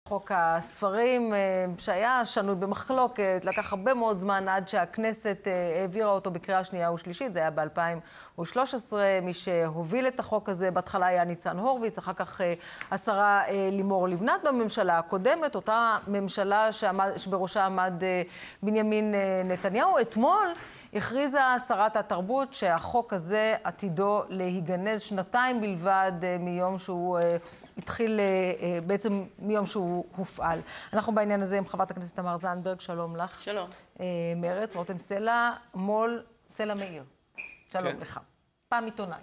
חוק הספרים שהיה שנוי במחלוקת, לקח הרבה מאוד זמן עד שהכנסת העבירה אותו בקריאה שנייה ושלישית, זה היה ב-2013, מי שהוביל את החוק הזה בהתחלה היה ניצן הורוביץ, אחר כך השרה לימור לבנת בממשלה הקודמת, אותה ממשלה שבראשה עמד בנימין נתניהו. אתמול הכריזה שרת התרבות שהחוק הזה עתידו להיגנז שנתיים בלבד מיום שהוא התחיל, בעצם מיום שהוא הופעל. אנחנו בעניין הזה עם חברת הכנסת תמר זנדברג, שלום לך. שלום. מרץ, רותם סלע, מול סלע מאיר. שלום לך. פעם עיתונאי.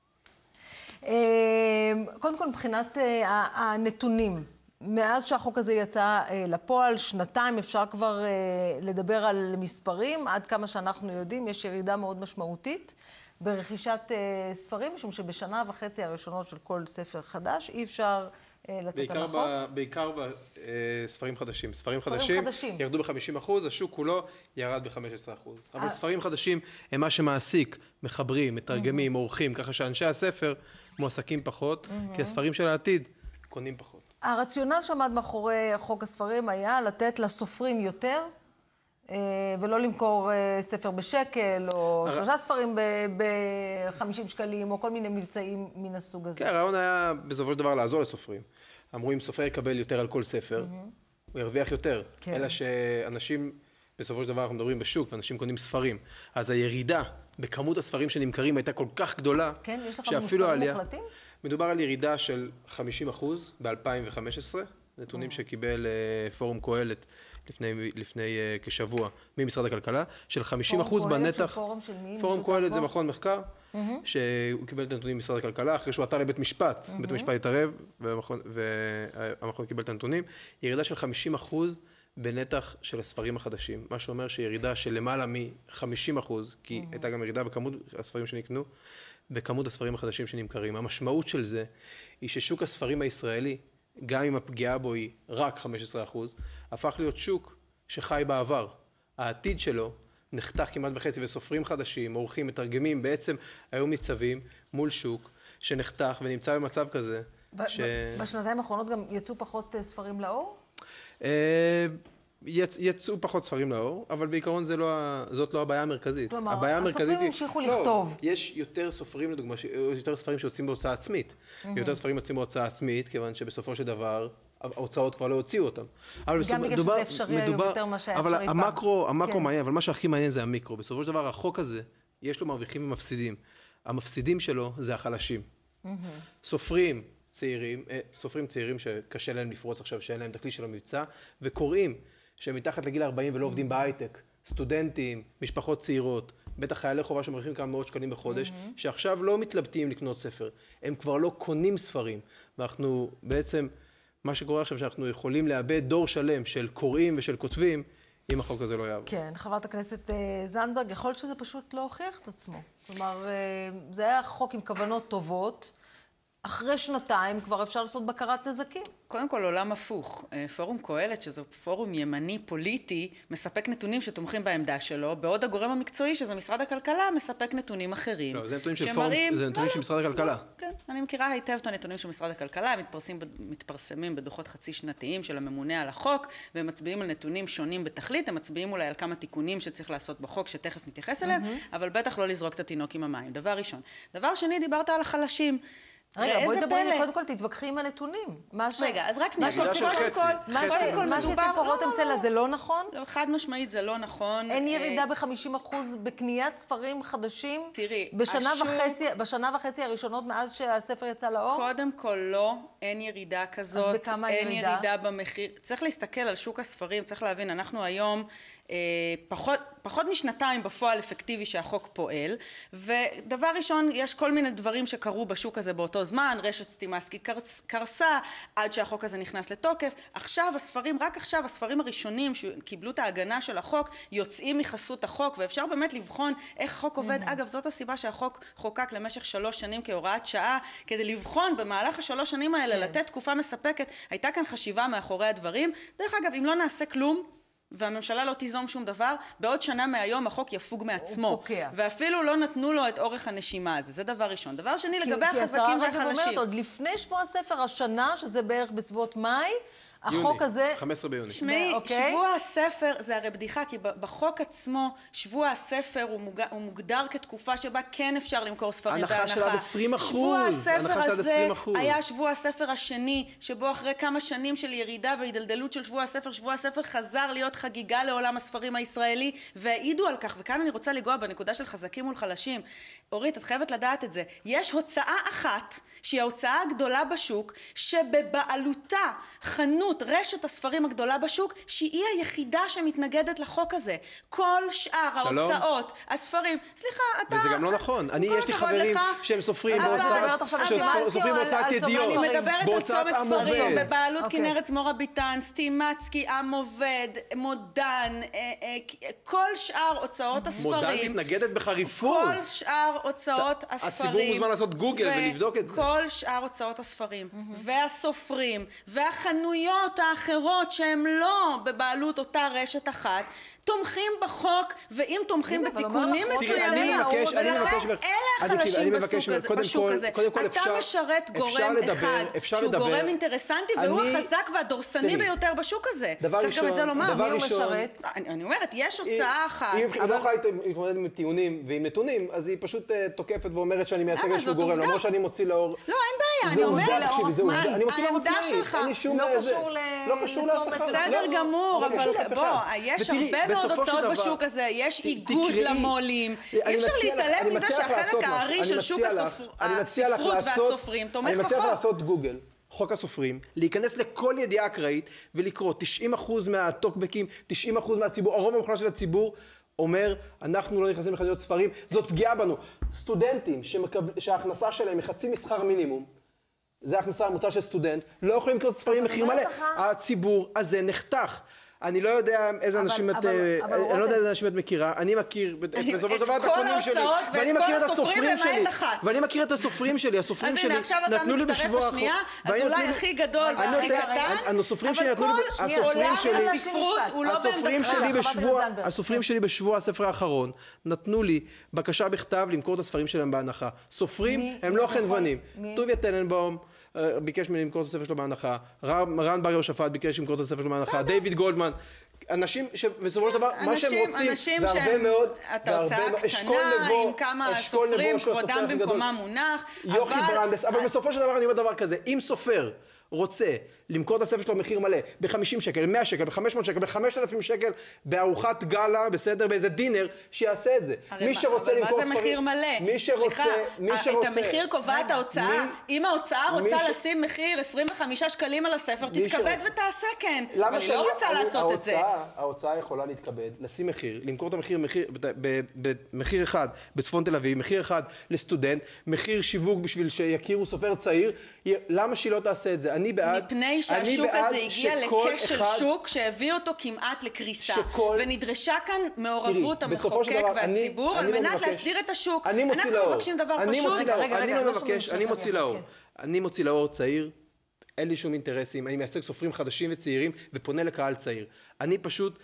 קודם כל, מבחינת הנתונים, מאז שהחוק הזה יצא לפועל, שנתיים אפשר כבר לדבר על מספרים, עד כמה שאנחנו יודעים, יש ירידה מאוד משמעותית ברכישת ספרים, משום שבשנה וחצי הראשונות של כל ספר חדש, אי אפשר לתת הנחות. בעיקר בספרים חדשים. ספרים חדשים ירדו ב-50%, השוק כולו ירד ב-15%. אבל ספרים חדשים הם מה שמעסיק, מחברים, מתרגמים, עורכים, ככה שאנשי הספר מועסקים פחות, כי הספרים של העתיד קונים פחות. הרציונל שעמד מאחורי חוק הספרים היה לתת לסופרים יותר, ולא למכור ספר בשקל, או 3 ספרים ב-50 שקלים, או כל מיני מבצעים מן הסוג הזה. כן, הרעיון היה בסופו של דבר לעזור לסופרים. אמרו, אם סופר יקבל יותר על כל ספר, הוא ירוויח יותר. אלא שאנשים, בסופו של דבר אנחנו מדברים בשוק, ואנשים קונים ספרים. אז הירידה בכמות הספרים שנמכרים הייתה כל כך גדולה, כן, יש לך מספרים מוחלטים? מדובר על ירידה של 50% ב-2015, נתונים שקיבל פורום קהלת לפני כשבוע ממשרד הכלכלה, של 50% בנתח. פורום קהלת זה מכון מחקר, שהוא קיבל את הנתונים ממשרד הכלכלה, אחרי שהוא עתר לבית משפט, בית המשפט התערב, והמכון קיבל את הנתונים, ירידה של 50% בנתח של הספרים החדשים, מה שאומר שירידה של למעלה מ-50%, כי הייתה גם ירידה בכמות הספרים שנקנו, בכמות הספרים החדשים שנמכרים. המשמעות של זה היא ששוק הספרים הישראלי, גם אם הפגיעה בו היא רק 15%, הפך להיות שוק שחי בעבר. העתיד שלו נחתך כמעט בחצי, וסופרים חדשים, עורכים, מתרגמים, בעצם היו ניצבים מול שוק שנחתך ונמצא במצב כזה. בשנתיים האחרונות גם יצאו פחות ספרים לאור? יצאו פחות ספרים לאור, אבל בעיקרון זאת לא הבעיה המרכזית. כלומר, הסופרים המשיכו לכתוב. יש יותר סופרים, לדוגמה, יותר ספרים שיוצאים בהוצאה עצמית. יותר ספרים יוצאים בהוצאה עצמית, כיוון שבסופו של דבר, ההוצאות כבר לא הוציאו אותם. גם בגלל שזה אפשרי היום יותר מה שהיה אפשרי פעם. אבל המקרו מעניין, אבל מה שהכי מעניין זה המיקרו. בסופו של דבר, החוק הזה, יש לו מרוויחים ומפסידים. המפסידים שלו זה החלשים. סופרים צעירים שקשה להם לפרוץ עכשיו, שאין להם את הכלי של המבצע, וקוראים שהם מתחת לגיל 40 ולא עובדים בהייטק, סטודנטים, משפחות צעירות, בטח חיילי חובה שמרוויחים כמה מאות שקלים בחודש, שעכשיו לא מתלבטים לקנות ספר, הם כבר לא קונים ספרים, ואנחנו בעצם, מה שקורה עכשיו שאנחנו יכולים לאבד דור שלם של קוראים ושל כותבים, אם החוק הזה לא יעבור. כן, חברת הכנסת זנדברג, יכול להיות שזה פשוט לא הוכיח את עצמו. כלומר, זה היה חוק עם כוונות טובות, אחרי שנתיים כבר אפשר לעשות בקרת נזקים. קודם כל, עולם הפוך. פורום קהלת, שזו פורום ימני פוליטי, מספק נתונים שתומכים בעמדה שלו, בעוד הגורם המקצועי, שזה משרד הכלכלה, מספק נתונים אחרים. לא, זה נתונים של פורום, זה נתונים של משרד הכלכלה. כן, אני מכירה היטב את הנתונים של משרד הכלכלה, הם מתפרסמים בדוחות חצי שנתיים של הממונה על החוק, והם מצביעים על נתונים שונים בתכלית, הם מצביעים אולי על כמה תיקונים שצריך לעשות בחוק, שתכף נתייחס אליהם, אבל בטח לא לזרוק את התינוק עם המים. דבר ראשון. דבר שני, דיברת על החלשים. רגע, בואי דברי, קודם כל תתווכחי עם הנתונים. רגע, אז רק מה שהציג פה רותם סלע זה לא נכון? חד משמעית זה לא נכון. אין ירידה ב-50% בקניית ספרים חדשים? תראי, בשנה וחצי הראשונות מאז שהספר יצא לאור? קודם כל לא, אין ירידה כזאת. אז בכמה ירידה? אין ירידה במחיר. צריך להסתכל על שוק הספרים, צריך להבין, אנחנו היום פחות משנתיים בפועל אפקטיבי שהחוק פועל, ודבר ראשון, יש כל מיני דברים שקרו בשוק הזה באותו זמן, רשת סטימאסקי קרסה, עד שהחוק הזה נכנס לתוקף. עכשיו הספרים, רק עכשיו הספרים הראשונים שקיבלו את ההגנה של החוק, יוצאים מחסות החוק, ואפשר באמת לבחון איך החוק עובד. אגב, זאת הסיבה שהחוק חוקק למשך 3 שנים כהוראת שעה, כדי לבחון במהלך 3 שנים האלה, לתת תקופה מספקת. הייתה כאן חשיבה מאחורי הדברים. דרך אגב, אם לא נעשה כלום, והממשלה לא תיזום שום דבר, בעוד שנה מהיום החוק יפוג מעצמו. הוא פוקע. ואפילו לא נתנו לו את אורך הנשימה הזה. זה דבר ראשון. דבר שני, לגבי החזקים והחלשים. כי השרה רגב אומרת, עוד לפני שבוע הספר השנה, שזה בערך בסביבות מאי, החוק הזה... 15 ביוני. שמי, שבוע הספר, זה הרי בדיחה, כי בחוק עצמו, שבוע הספר הוא מוגדר כתקופה שבה כן אפשר למכור ספרים בהנחה. הנחה של עד 20%. שבוע הספר הזה היה שבוע הספר השני, שבו אחרי כמה שנים של ירידה והידלדלות של שבוע הספר חזר להיות חגיגה לעולם הספרים הישראלי, והעידו על כך, וכאן אני רוצה לגוע בנקודה של חזקים מול חלשים. אורית, את חייבת לדעת את זה. יש הוצאה אחת, שהיא ההוצאה הגדולה בשוק, שבבעלותה חנות רשת הספרים הגדולה בשוק, שהיא היחידה שמתנגדת לחוק הזה. כל שאר ההוצאות, הספרים, סליחה, אתה... וזה גם לא נכון. יש לי חברים שהם סופרים בהוצאת ידיעות, אני מדברת על צומת ספרים, בבעלות כנרת זמורה ביטן, סטימצקי, עם עובד, מודן, כל שאר הוצאות הספרים. מודן מתנגדת בחריפות. כל שאר הוצאות הספרים. הציבור מוזמן לעשות גוגל ולבדוק את זה. כל שאר הוצאות הספרים, והסופרים, והחנויות האחרות שהם לא בבעלות אותה רשת אחת, תומכים בחוק, ואם תומכים בתיקונים מסוימים, ולכן אלה החלשים בשוק הזה. אתה משרת גורם אחד, שהוא גורם אינטרסנטי, והוא החזק והדורסני ביותר בשוק הזה. צריך גם את זה לומר. מי הוא משרת? אני אומרת, יש הוצאה אחת. אם היא לא יכולה להתמודד עם טיעונים ועם נתונים, אז היא פשוט תוקפת ואומרת שאני מייצג איזשהו גורם, למרות שאני מוציא לאור... לא, אין בעיה, אני אומרת, העמדה שלך לא קשור לאף אחד. בסדר גמור, אבל בוא, יש הרבה מאוד הוצאות בשוק הזה, יש איגוד למולים, אי אפשר להתעלם מזה שהחלק הארי של שוק הספרות והסופרים תומך בחוק. אני מציע לך לעשות גוגל, חוק הסופרים, להיכנס לכל ידיעה אקראית ולקרוא 90% מהטוקבקים, 90% מהציבור, הרוב המוחלט של הציבור אומר, אנחנו לא נכנסים לחנויות ספרים, זאת פגיעה בנו. סטודנטים שההכנסה שלהם היא חצי משכר מינימום, זה ההכנסה הממוצע של סטודנט, לא יכולים לקנות ספרים מחיר מלא. הציבור הזה נחתך. אני לא יודע איזה אנשים את מכירה, אני מכיר בסופו של דבר את הקונים שלי, ואני מכיר את הסופרים שלי, ואני מכיר את הסופרים שלי, הסופרים שלי נתנו לי בשבוע האחרון, אז אולי הכי גדול והכי קטן, הסופרים שלי בשבוע הספר האחרון נתנו לי בקשה בכתב למכור את הספרים שלהם בהנחה. סופרים הם לא חנוונים. טוביה טננבאום ביקש ממני למכור את הספר שלו בהנחה, רן בר יהושפט ביקש למכור את הספר שלו בהנחה, דיוויד גולדמן, אנשים שבסופו של דבר מה שהם רוצים, והרבה מאוד, אתה הוצאה קטנה עם כמה סופרים, כבודם במקומם מונח, יוכי ברנדס, אבל בסופו של דבר אני אומר דבר כזה, אם סופר רוצה למכור את הספר שלו במחיר מלא, ב-50 שקל, 100 שקל, ב-500 שקל, ב-5,000 שקל, בארוחת גלה, בסדר, באיזה דינר, שיעשה את זה. מי שרוצה למכור ספרים... אבל מה זה מחיר מלא? מי שרוצה... את המחיר קובעת ההוצאה. אם ההוצאה רוצה לשים מחיר 25 שקלים על הספר, תתכבד ותעשה כן. אבל היא לא רוצה לעשות את זה. ההוצאה יכולה להתכבד, לשים מחיר, למכור את המחיר במחיר אחד בצפון תל אביב, מחיר אחד לסטודנט, מחיר שיווק בשביל שיכירו סופר צעיר. למה שהיא לא תעשה את זה? אני בעד... מפני שהשוק הזה הגיע לכשל שוק שהביא אותו כמעט לקריסה, ונדרשה כאן מעורבות המחוקק והציבור על מנת להסדיר את השוק. אנחנו מבקשים דבר פשוט. אני מוציא לאור צעיר, אין לי שום אינטרסים, אני מייצג סופרים חדשים וצעירים ופונה לקהל צעיר. אני פשוט...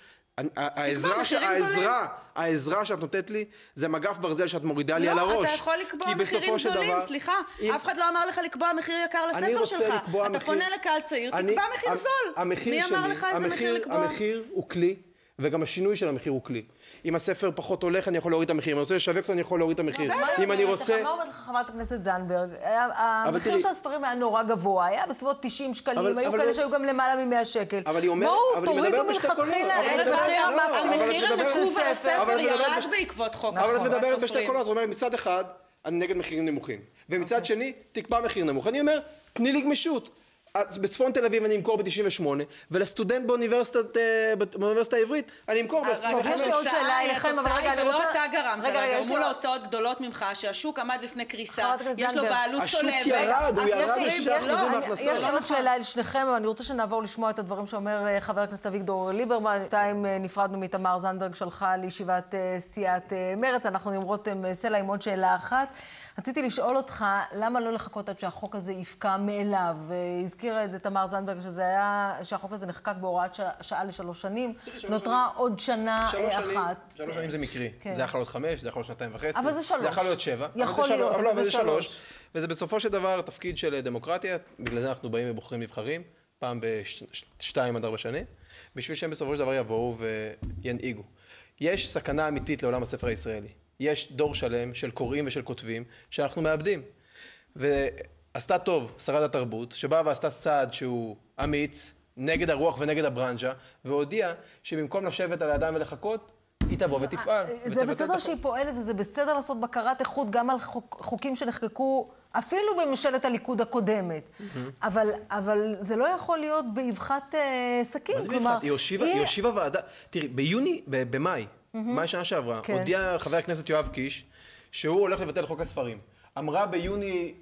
העזרה שאת נותנת לי זה מגף ברזל שאת מורידה לי על הראש. לא, אתה יכול לקבוע מחירים זולים, סליחה. אף אחד לא אמר לך לקבוע מחיר יקר לספר שלך. אתה פונה לקהל צעיר, תקבע מחיר זול. מי אמר לך איזה מחיר לקבוע? המחיר הוא כלי, וגם השינוי של המחיר הוא כלי. אם הספר פחות הולך, אני יכול להוריד את המחיר. אם אני רוצה לשווק אותו, אני יכול להוריד את המחיר. אם אני רוצה... מה אומרת לך חברת הכנסת זנדברג? המחיר של הספרים היה נורא גבוה, היה בסביבות 90 שקלים, היו כאלה שהיו גם למעלה מ-100 שקל. בואו, תורידו מלכתחילה את מחיר המקסימום. המחיר הנקוב על הספר ירד בעקבות חוק הספרים. אבל את מדברת בשתי קולות, זאת אומרת, מצד אחד, אני נגד מחירים נמוכים. ומצד שני, תקבע מחיר נמוך. אני אומר, תני לי גמישות. בצפון תל אביב אני אמכור ב-98, ולסטודנט באוניברסיטה העברית אני אמכור ב-25. יש לי עוד שאלה אליכם, אבל רגע, אני רוצה... ולא אתה גרמת, גרמו להוצאות גדולות ממך, שהשוק עמד לפני קריסה, יש לו בעלות צולבת. השוק ירד, הוא ירד ל6% מהכנסות. יש לי עוד שאלה אל שניכם, אבל אני רוצה שנעבור לשמוע את הדברים שאומר חבר הכנסת אביגדור ליברמן. בינתיים נפרדנו מתמר זנדברג שלחה לישיבת סיעת מרצ, אנחנו נמרותם סלע עם עוד שאלה אחת. רציתי לשאול אותך, למה לא לחכות עד שהחוק הזה יפקע מאליו? הזכירה את זה תמר זנדברג, שהחוק הזה נחקק בהוראת שעה ל3 שנים, נותרה עוד שנה אחת. 3 שנים זה מקרי. זה יכול להיות 5, זה יכול להיות 2.5. אבל זה 3. זה יכול להיות 7. יכול להיות, אבל זה 3. וזה בסופו של דבר תפקיד של דמוקרטיה, בגלל זה אנחנו באים ובוחרים נבחרים. פעם בשתיים עד 4 שנים, בשביל שהם בסופו של דבר יבואו וינהיגו. יש סכנה אמיתית לעולם הספר הישראלי. יש דור שלם של קוראים ושל כותבים שאנחנו מאבדים. ועשתה טוב שרת התרבות, שבאה ועשתה צעד שהוא אמיץ, נגד הרוח ונגד הברנז'ה, והודיעה שבמקום לשבת על הידיים ולחכות, היא תבוא ותפעל. זה בסדר שהיא פועלת, וזה בסדר לעשות בקרת איכות גם על חוקים שנחקקו אפילו בממשלת הליכוד הקודמת. אבל זה לא יכול להיות באבחת סכין. מה זה באבחת? היא הושיבה ועדה. תראי, במאי שנה שעברה, הודיע חבר הכנסת יואב קיש שהוא הולך לבטל חוק הספרים. אמרה ביוני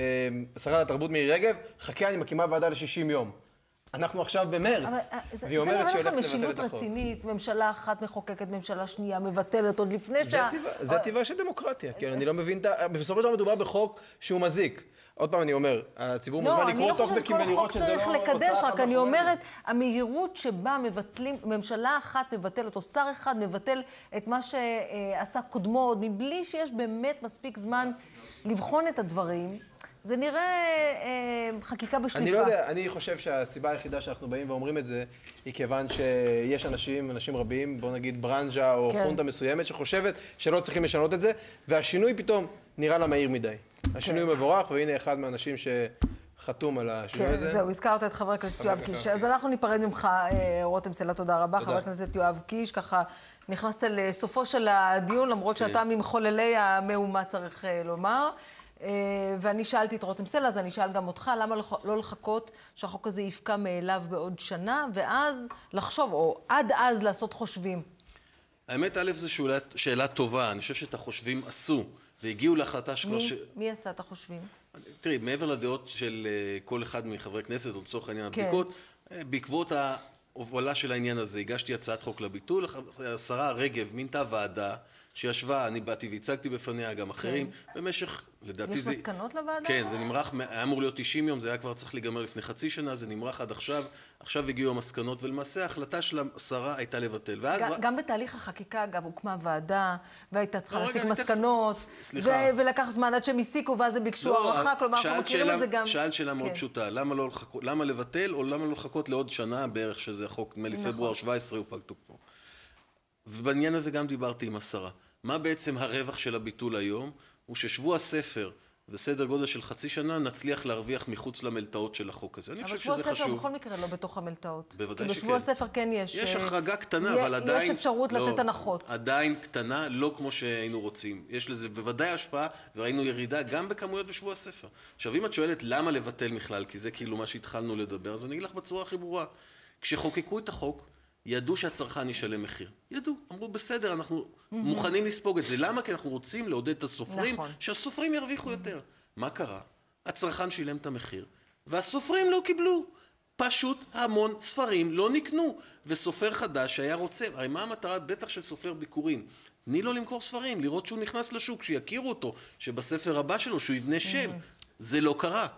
שרת התרבות מירי רגב, חכה, אני מקימה ועדה ל-60 יום. אנחנו עכשיו במרץ, והיא אומרת שהיא הולכת לבטל את החוק. זה משילות רצינית, ממשלה אחת מחוקקת, ממשלה שנייה מבטלת, עוד לפני זה הטבעה של דמוקרטיה, כן, אני לא מבין, בסופו של דבר מדובר בחוק שהוא מזיק. עוד פעם אני אומר, הציבור מוזמן לקרוא טוקבקים ולראות שזה לא צריך לקדש, רק אני אומרת, המהירות שבה מבטלים, ממשלה אחת מבטלת, או שר אחד מבטל את מה שעשה קודמו, עוד מבלי שיש באמת מספיק זמן לבחון את הדברים, זה נראה חקיקה בשליפה. אני לא יודע, אני חושב שהסיבה היחידה שאנחנו באים ואומרים את זה, היא כיוון שיש אנשים רבים, בוא נגיד ברנז'ה או חונטה מסוימת, שחושבת שלא צריכים לשנות את זה, והשינוי פתאום נראה לה מהיר מדי. השינוי מבורך, והנה אחד מהאנשים שחתום על השינוי הזה. זהו, הזכרת את חבר הכנסת יואב קיש. אז אנחנו ניפרד ממך, רותם סלע, תודה רבה. חבר הכנסת יואב קיש, ככה נכנסת לסופו של הדיון, למרות שאתה ממחוללי המהומה צריך לומר. ואני שאלתי את רותם סלע, אז אני שאל גם אותך, למה לא לחכות שהחוק הזה יפקע מאליו בעוד שנה, ואז לחשוב, או עד אז לעשות חושבים? האמת, א', זו שאלה טובה. אני חושב שאת החושבים עשו, והגיעו להחלטה שכבר מי עשה את החושבים? תראי, מעבר לדעות של כל אחד מחברי כנסת, או לצורך העניין הבדיקות, בעקבות ההובלה של העניין הזה, הגשתי הצעת חוק לביטול, השרה רגב מינתה ועדה, שישבה, אני באתי והצגתי בפניה, גם אחרים, במשך, לדעתי יש מסקנות לוועדה? כן, זה נמרח, היה אמור להיות 90 יום, זה היה כבר צריך להיגמר לפני חצי שנה, זה נמרח עד עכשיו, עכשיו הגיעו המסקנות, ולמעשה ההחלטה של השרה הייתה לבטל. גם בתהליך החקיקה, אגב, הוקמה ועדה, והייתה צריכה להסיק מסקנות, ולקח זמן עד שהם הסיקו, ואז הם ביקשו הערכה, כלומר, אנחנו מכירים את זה גם. שאלת שאלה מאוד פשוטה, למה לבטל, או למה לא לחכות לעוד שנה בערך, שזה החוק, מפברואר 17 הוא פג תוקפו. ובעניין הזה גם דיברתי עם השרה. מה בעצם הרווח של הביטול היום? הוא ששבוע הספר, בסדר גודל של חצי שנה, נצליח להרוויח מחוץ למלטאות של החוק הזה. אני חושב שזה חשוב. אבל שבוע הספר בכל מקרה לא בתוך המלטאות. בוודאי שכן. בשבוע הספר כן יש. יש החרגה קטנה, אבל עדיין... יש אפשרות לתת הנחות. עדיין קטנה, לא כמו שהיינו רוצים. יש לזה בוודאי השפעה, וראינו ירידה גם בכמויות בשבוע הספר. עכשיו, אם את שואלת למה לבטל בכלל, כי זה כאילו מה שהתחלנו לדבר, אז אני אגיד לך בצורה הכי ברורה. כשחוקקו את החוק, ידעו שהצרכן ישלם מחיר. ידעו, אמרו בסדר, אנחנו מוכנים לספוג את זה. למה? כי אנחנו רוצים לעודד את הסופרים, שהסופרים ירוויחו יותר. מה קרה? הצרכן שילם את המחיר, והסופרים לא קיבלו. פשוט המון ספרים לא נקנו. וסופר חדש שהיה רוצה, הרי מה המטרה בטח של סופר ביקורים? תני לו למכור ספרים, לראות שהוא נכנס לשוק, שיכירו אותו, שבספר הבא שלו, שהוא יבנה שם. זה לא קרה.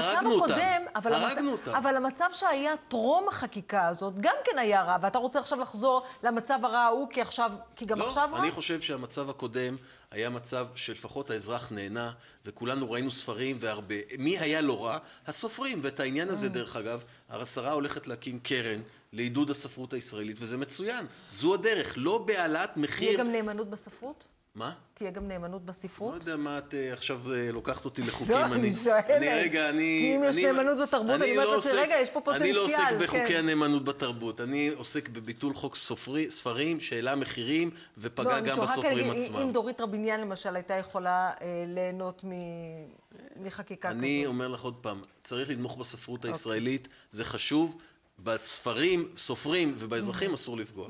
אבל המצב שהיה טרום החקיקה הזאת, גם כן היה רע, ואתה רוצה עכשיו לחזור למצב הרע ההוא, כי גם עכשיו רע? אני חושב שהמצב הקודם היה מצב שלפחות האזרח נהנה, וכולנו ראינו ספרים והרבה. מי היה לא רע? הסופרים, ואת העניין הזה דרך אגב, השרה הולכת להקים קרן לעידוד הספרות הישראלית, וזה מצוין. זו הדרך, לא בהעלאת מחיר. יהיה גם נאמנות בספרות? מה? תהיה גם נאמנות בספרות? לא יודע מה את עכשיו לוקחת אותי לחוקים. לא, אני שואלת. כי אם יש נאמנות בתרבות, אני אומרת לעצמי, רגע, יש פה פוטנציאל. אני לא עוסק בחוקי הנאמנות בתרבות. אני עוסק בביטול חוק ספרים, שאלה מחירים, ופגע גם בסופרים עצמם. אם דורית רביניאן, למשל, הייתה יכולה ליהנות מחקיקה כזאת. אני אומר לך עוד פעם, צריך לתמוך בספרות הישראלית, זה חשוב. בספרים, סופרים ובאזרחים אסור לפגוע.